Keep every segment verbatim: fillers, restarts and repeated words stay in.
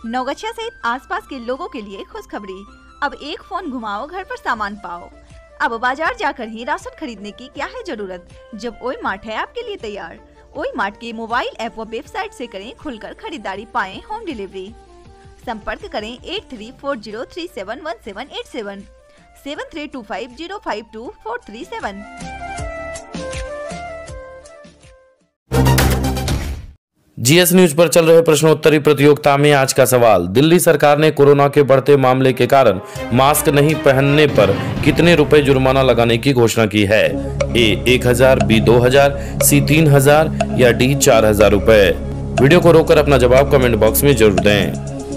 नवगछिया सहित आसपास के लोगों के लिए खुशखबरी। अब एक फोन घुमाओ, घर पर सामान पाओ। अब बाजार जाकर ही राशन खरीदने की क्या है जरूरत, जब ओई मार्ट है आपके लिए तैयार। ओई मार्ट के मोबाइल ऐप व वेबसाइट से करें खुलकर खरीदारी, पाएं होम डिलीवरी। संपर्क करें eight three four zero three seven one seven eight seven seven three two five zero five two four three seven. GS news पर चल रहे प्रश्नोत्तरी प्रतियोगिता में आज का सवाल, दिल्ली सरकार ने कोरोना के बढ़ते मामले के कारण मास्क नहीं पहनने पर कितने रुपए जुर्माना लगाने की घोषणा की है। ए एक हजार, बी दो हजार, सी तीन हजार या डी चार हजार रुपए। वीडियो को रोककर अपना जवाब कमेंट बॉक्स में जरूर दें।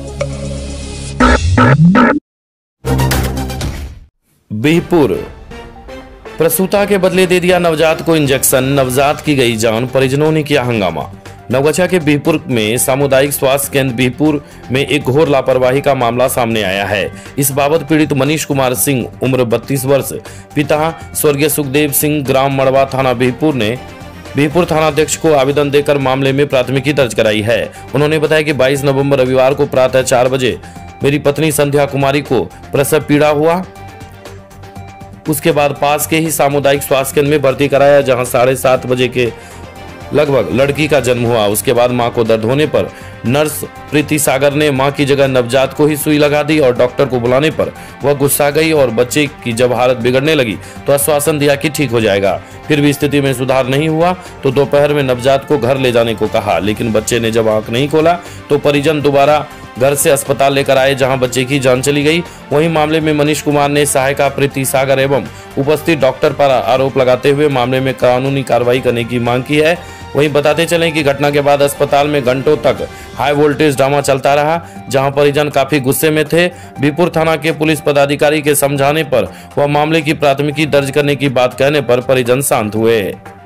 बिहपुर, प्रसूता के बदले दे दिया नवजात को इंजेक्शन, नवजात की गई जान, परिजनों ने किया हंगामा। नवगछिया के बिहपुर में सामुदायिक स्वास्थ्य केंद्र बिहपुर में एक घोर लापरवाही का मामला सामने आया है। इस बाबत पीड़ित मनीष कुमार सिंह, उम्र बत्तीस वर्ष, पिता स्वर्गीय सुखदेव सिंह, ग्राम मड़वा, थाना बिहपुर ने बिहपुर थानाध्यक्ष को आवेदन देकर मामले में प्राथमिकी दर्ज कराई है। उन्होंने बताया कि बाईस नवंबर रविवार को प्रातः चार बजे मेरी पत्नी संध्या कुमारी को प्रसव पीड़ा हुआ। उसके बाद पास के ही सामुदायिक स्वास्थ्य केंद्र में भर्ती कराया, जहां साढ़े सात बजे के लगभग लड़की का जन्म हुआ। उसके बाद मां को दर्द होने पर नर्स प्रीति सागर ने मां की जगह नवजात को ही सुई लगा दी और डॉक्टर को बुलाने पर वह गुस्सा गई और बच्चे की जब हालत बिगड़ने लगी तो आश्वासन दिया कि ठीक हो जाएगा। फिर भी स्थिति में सुधार नहीं हुआ तो दोपहर में नवजात को घर ले जाने को कहा, लेकिन बच्चे ने जब आंख नहीं खोला तो परिजन दोबारा घर से अस्पताल लेकर आए, जहां बच्चे की जान चली गई। वहीं मामले में मनीष कुमार ने सहायिका प्रीति सागर एवं उपस्थित डॉक्टर पर आरोप लगाते हुए मामले में कानूनी कार्रवाई करने की मांग की है। वहीं बताते चलें कि घटना के बाद अस्पताल में घंटों तक हाई वोल्टेज ड्रामा चलता रहा, जहां परिजन काफी गुस्से में थे। बिहपुर थाना के पुलिस पदाधिकारी के समझाने पर वह मामले की प्राथमिकी दर्ज करने की बात कहने पर परिजन शांत हुए।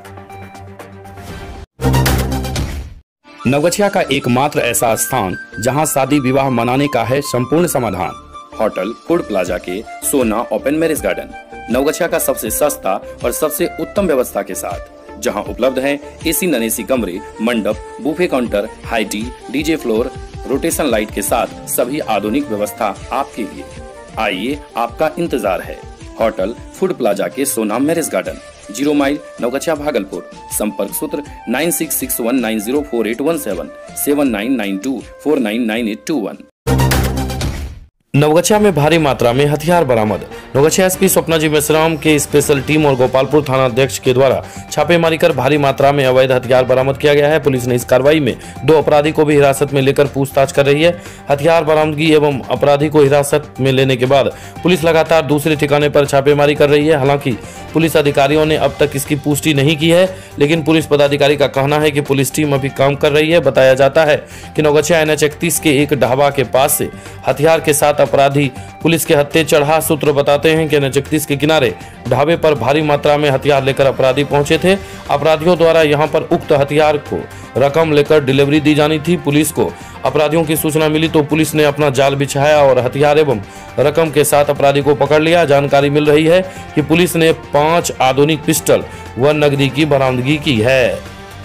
नवगछिया का एकमात्र ऐसा स्थान जहां शादी विवाह मनाने का है संपूर्ण समाधान, होटल फूड प्लाजा के सोना ओपन मैरिज गार्डन। नवगछिया का सबसे सस्ता और सबसे उत्तम व्यवस्था के साथ, जहां उपलब्ध है एसी नॉन एसी कमरे, मंडप, buffet counter, high tea, DJ floor, rotation light के साथ सभी आधुनिक व्यवस्था आपके लिए। आइए, आपका इंतजार है। होटल फूड प्लाजा के Sona marriage garden, zero mile, Naugachhia, Bhagalpur. संपर्क सूत्र nine six six one nine zero four eight one seven seven nine nine two four nine nine eight two one. Naugachhia में भारी मात्रा में हथियार बरामद। नवगछिया एसपी स्वप्ना जी मेश्राम के स्पेशल टीम और गोपालपुर थाना अध्यक्ष के द्वारा छापेमारी कर भारी मात्रा में अवैध हथियार बरामद किया गया है। पुलिस ने इस कार्रवाई में दो अपराधी को भी हिरासत में लेकर पूछताछ कर रही है। हथियार बरामदगी एवं अपराधी को हिरासत में लेने के बाद पुलिस लगातार दूसरे ठिकाने पर छापेमारी कर रही है। हालांकि पुलिस अधिकारियों ने अब तक इसकी पुष्टि नहीं की है, लेकिन पुलिस पदाधिकारी का कहना है कि पुलिस टीम अभी काम कर रही है। बताया जाता है कि नवगछिया एन एच इकतीस के एक ढाबा के पास से हथियार के साथ अपराधी पुलिस के हत्थे चढ़ा। सूत्र बताते हैं कि एन एच इकतीस के किनारे ढाबे पर भारी मात्रा में हथियार लेकर अपराधी पहुंचे थे। अपराधियों द्वारा यहां पर उक्त हथियार को रकम लेकर डिलीवरी दी जानी थी। पुलिस को अपराधियों की सूचना मिली तो पुलिस ने अपना जाल बिछाया और हथियार एवं रकम के साथ अपराधी को पकड़ लिया। जानकारी मिल रही है कि पुलिस ने पांच आधुनिक पिस्टल व नकदी की बरामदगी की है।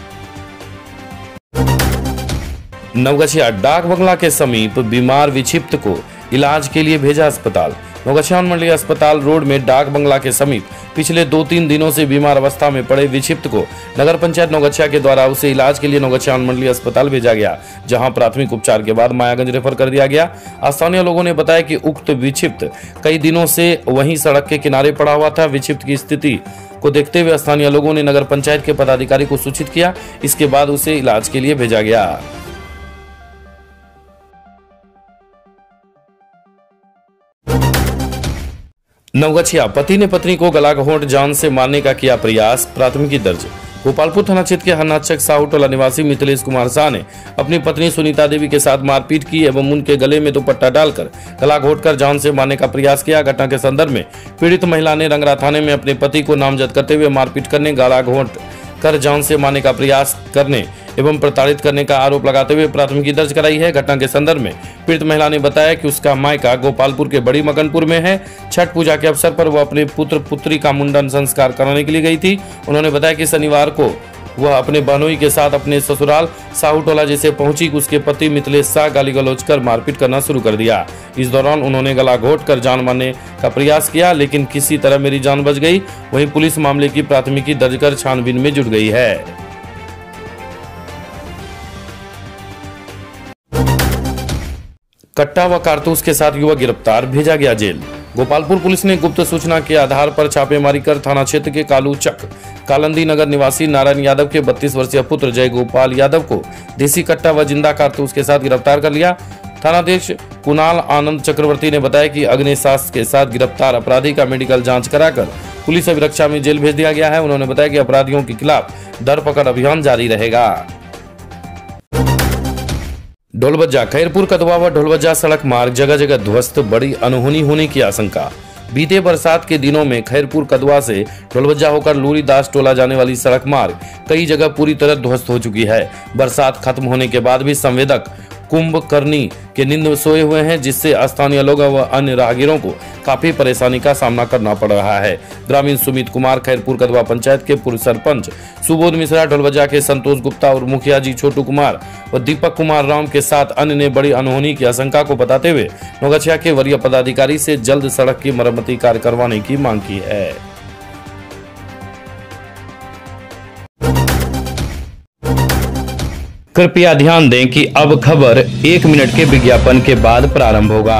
नवगछिया डाक बंगला के समीप बीमार विक्षिप्त को इलाज के लिए भेजा अस्पताल। नवगछिया मंडलीय अस्पताल रोड में डाक बंगला के समीप पिछले दो तीन दिनों से बीमार अवस्था में पड़े विक्षिप्त को नगर पंचायत नवगछिया के द्वारा उसे इलाज के लिए नवगछिया मंडलीय अस्पताल भेजा गया, जहां प्राथमिक उपचार के बाद मायागंज रेफर कर दिया गया। स्थानीय लोगों ने बताया कि उक्त विक्षिप्त कई दिनों से वहीं सड़क के किनारे पड़ा हुआ था। विक्षिप्त की स्थिति को देखते हुए स्थानीय लोगों ने नगर पंचायत के पदाधिकारी को सूचित किया। इसके बाद उसे इलाज के लिए भेजा गया। नवगछिया, पति ने पत्नी को गला घोंट जान से मारने का किया प्रयास, प्राथमिकी दर्ज। गोपालपुर थाना क्षेत्र के हरनाचक साहू टोला निवासी मिथिलेश कुमार शाह ने अपनी पत्नी सुनीता देवी के साथ मारपीट की एवं उनके गले में दुपट्टा डालकर गला घोंटकर जान से मारने का प्रयास किया। घटना के संदर्भ में पीड़ित महिला ने रंगरा थाने में अपने पति को नामजद करते हुए मारपीट करने, गला घोंट कर जान से मारने का प्रयास करने एवं प्रताड़ित करने का आरोप लगाते हुए प्राथमिकी दर्ज कराई है। घटना के संदर्भ में पीड़ित महिला ने बताया कि उसका मायका गोपालपुर के बड़ी मकनपुर में है। छठ पूजा के अवसर पर वह अपने पुत्र पुत्री का मुंडन संस्कार कराने के लिए गई थी। उन्होंने बताया कि शनिवार को वह अपने बहनोई के साथ अपने ससुराल साहूटोला जैसे पहुंची, उसके पति मिथिलेश शाह गाली गलौज कर मारपीट करना शुरू कर दिया। इस दौरान उन्होंने गला घोट कर जान मारने का प्रयास किया, लेकिन किसी तरह मेरी जान बच गई। वहीं पुलिस मामले की प्राथमिकी दर्ज कर छानबीन में जुट गई है। कट्टा व कारतूस के साथ युवक गिरफ्तार, भेजा गया जेल। गोपालपुर पुलिस ने गुप्त सूचना के आधार पर छापेमारी कर थाना क्षेत्र के कालूचक कालंदी नगर निवासी नारायण यादव के बत्तीस वर्षीय पुत्र जय गोपाल यादव को देसी कट्टा व जिंदा कारतूस के साथ गिरफ्तार कर लिया। थानाध्यक्ष कुणाल आनंद चक्रवर्ती ने बताया कि अग्निशास्त्र के साथ गिरफ्तार अपराधी का मेडिकल जांच कराकर पुलिस अभिरक्षा में जेल भेज दिया गया है। उन्होंने बताया कि अपराधियों के खिलाफ धरपकड़ अभियान जारी रहेगा। ढोलबज्जा खैरपुर कदवा व ढोलबज्जा सड़क मार्ग जगह जगह ध्वस्त, बड़ी अनहोनी होने की आशंका। बीते बरसात के दिनों में खैरपुर कदवा से ढोलबज्जा होकर लूरी दास टोला जाने वाली सड़क मार्ग कई जगह पूरी तरह ध्वस्त हो चुकी है। बरसात खत्म होने के बाद भी संवेदक कुंभकर्णी के नींद में सोए हुए हैं, जिससे स्थानीय लोगों व अन्य राहगीरों को काफी परेशानी का सामना करना पड़ रहा है। ग्रामीण सुमित कुमार, खैरपुर कदवा पंचायत के पूर्व सरपंच सुबोध मिश्रा, ढोलबज्जा के संतोष गुप्ता और मुखिया जी छोटू कुमार व दीपक कुमार राम के साथ अन्य ने बड़ी अनहोनी की आशंका को बताते हुए नवगछिया के वरीय पदाधिकारी से जल्द सड़क की मरम्मती कार्य करवाने की मांग की है। कृपया ध्यान दें कि अब खबर एक मिनट के विज्ञापन के बाद प्रारंभ होगा।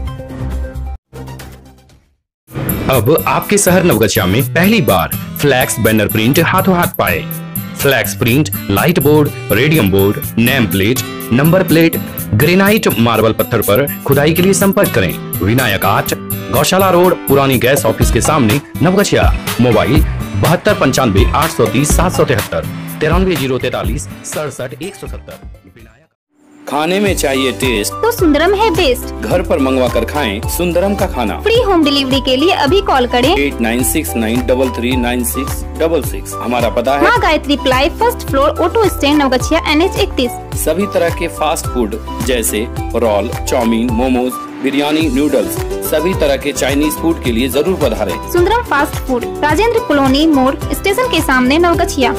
अब आपके शहर नवगछिया में पहली बार फ्लैक्स बैनर प्रिंट हाथों हाथ पाए। Flex print, light board, radium board, name plate, number plate, granite marble पत्थर पर खुदाई के लिए संपर्क करें। विनायक आर्ट, गौशाला रोड, पुरानी गैस ऑफिस के सामने, नवगछिया। मोबाइल बहत्तर पंचानवे आठ सौ तीस सात सौ तिहत्तर, तिरानवे जीरो तैतालीस सड़सठ एक सौ सत्तर। खाने में चाहिए टेस्ट तो सुंदरम है बेस्ट। घर पर मंगवा कर खाएं सुंदरम का खाना। फ्री होम डिलीवरी के लिए अभी कॉल करें eight nine six nine double three nine six double six. हमारा पता है Maa Gayatri ply, first floor, auto stand, Naugachhia, N H इकतीस। सभी तरह के फास्ट फूड जैसे roll, chowmein, momos, biryani, noodles, सभी तरह के चाइनीज फूड के लिए जरूर पधारें। Sundaram fast food, Rajendra colony मोड़, स्टेशन के सामने, नवगछिया।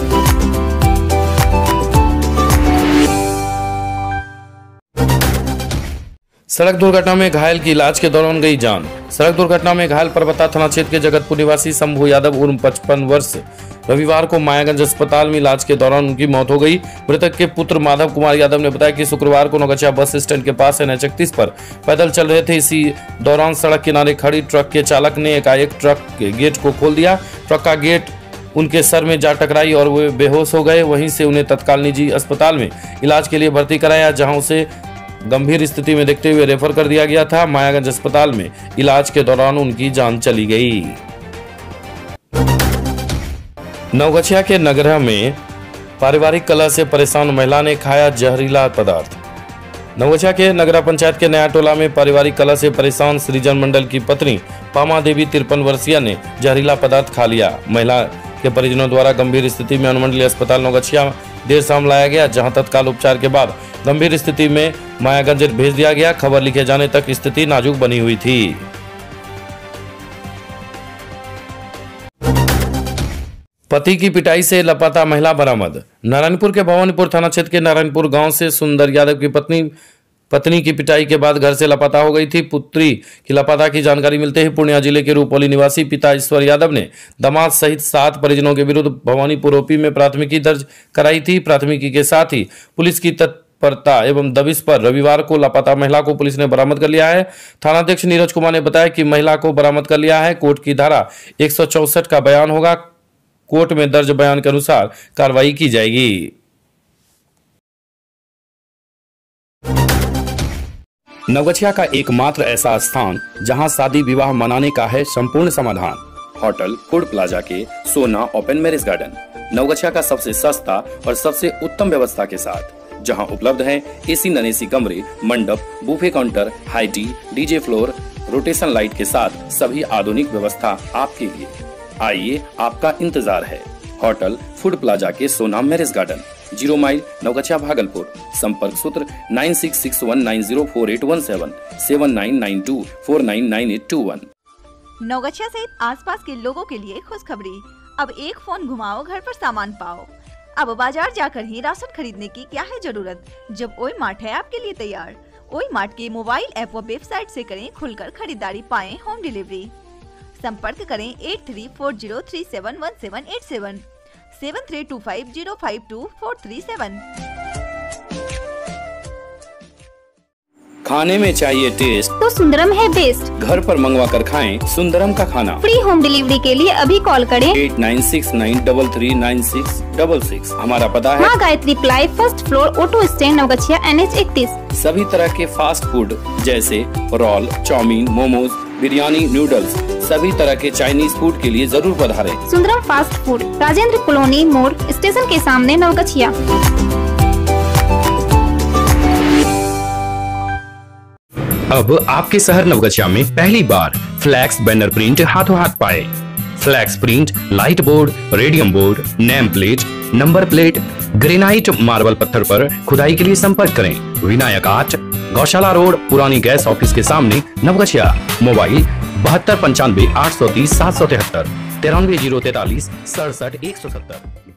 सड़क दुर्घटना में घायल की इलाज के दौरान गई जान। सड़क दुर्घटना में घायल परबत्ता थाना क्षेत्र के जगतपुर निवासी शंभू यादव उर्फ पचपन वर्ष रविवार को मायागंज अस्पताल में इलाज के दौरान उनकी मौत हो गई। मृतक के पुत्र माधव कुमार यादव ने बताया कि शुक्रवार को नवगछिया बस स्टैंड के पास एन एच इकतीस पर पैदल चल रहे थे। इसी दौरान सड़क किनारे खड़ी ट्रक के चालक ने एकाएक ट्रक के गेट को खोल दिया। ट्रक का गेट उनके सर में जा टकराई और वे बेहोश हो गए। वहीं से उन्हें तत्काल निजी अस्पताल में इलाज के लिए भर्ती कराया, जहां उसे गंभीर स्थिति में देखते हुए रेफर कर दिया गया था। मायागंज अस्पताल में इलाज के दौरान उनकी जान चली गई। नवगछिया के नगरा में पारिवारिक कलह से परेशान महिला ने खाया जहरीला पदार्थ। नवगछिया के नगरा पंचायत के नया टोला में पारिवारिक कलह से परेशान सृजन मंडल की पत्नी पामा देवी तिरपन वर्षीय ने जहरीला पदार्थ खा लिया। महिला के परिजनों द्वारा गंभीर स्थिति में अनुमंडलीय अस्पताल नवगछिया देर शाम लाया गया, जहां तत्काल उपचार के बाद गंभीर स्थिति में मायागंज भेज दिया गया। खबर लिखे जाने तक स्थिति नाजुक बनी हुई थी। पति की पिटाई से लापता महिला बरामद। नारायणपुर के भवानीपुर थाना क्षेत्र के नारायणपुर गांव से सुंदर यादव की पत्नी पत्नी की पिटाई के बाद घर से लापता हो गई थी। पुत्री की लापता की जानकारी मिलते ही पूर्णिया जिले के रूपौली निवासी पिता ईश्वर यादव ने दामाद सहित सात परिजनों के विरुद्ध भवानीपुर ओपी में प्राथमिकी दर्ज कराई थी। प्राथमिकी के साथ ही पुलिस की तत्परता एवं दबिश पर रविवार को लापता महिला को पुलिस ने बरामद कर लिया है। थानाध्यक्ष नीरज कुमार ने बताया कि महिला को बरामद कर लिया है। कोर्ट की धारा एक सौ चौसठ का बयान होगा। कोर्ट में दर्ज बयान के अनुसार कार्रवाई की जाएगी। नवगछिया का एकमात्र ऐसा स्थान जहां शादी विवाह मनाने का है संपूर्ण समाधान। होटल फूड प्लाजा के सोना ओपन मैरिज गार्डन, नवगछिया का सबसे सस्ता और सबसे उत्तम व्यवस्था के साथ, जहां उपलब्ध है एसी नॉन एसी कमरे, मंडप, buffet counter, high tea, DJ floor, rotation light के साथ सभी आधुनिक व्यवस्था आपके लिए। आइए, आपका इंतजार है। होटल फूड प्लाजा के Sona marriage garden, zero mile, Naugachhia, Bhagalpur. संपर्क सूत्र nine six six one nine zero four eight one seven, seven nine nine two four nine nine eight two one. Naugachhia सहित आसपास के लोगों के लिए खुशखबरी। अब एक फोन घुमाओ घर पर सामान पाओ। अब बाजार जाकर ही राशन खरीदने की क्या है जरूरत, जब ओई मार्ट है आपके लिए तैयार। ओई मार्ट के मोबाइल ऐप व वेबसाइट से करें खुलकर खरीदारी, पाएं होम डिलीवरी। संपर्क करें eight three four zero three seven one seven eight seven, seven three two five zero five two four three seven. खाने में चाहिए टेस्ट तो सुंदरम है बेस्ट। घर पर मंगवा कर खाएं सुंदरम का खाना। फ्री होम डिलीवरी के लिए अभी कॉल करें eight nine six nine double three nine six double six. हमारा पता है Maa Gayatri ply, first floor, auto stand, Naugachhia, N H इकतीस। सभी तरह के फास्ट फूड जैसे roll, chowmein, momos, biryani, noodles, सभी तरह के चाइनीज फूड के लिए जरूर पधारें। Sundaram fast food, Rajendra colony मोड़, स्टेशन के सामने, नवगछिया। अब आपके शहर नवगछिया में पहली बार फ्लैक्स बैनर प्रिंट हाथों हाथ पाए। Flex print, light board, radium board, name plate, number plate, granite marble पत्थर पर खुदाई के लिए संपर्क करें विनायक आर्ट, गौशाला रोड, पुरानी गैस ऑफिस के सामने, नवगछिया। मोबाइल बहत्तर पंचानवे आठ सौ तीस सात सौ तिहत्तर, तिरानवे जीरो तैतालीस सड़सठ एक सौ सत्तर।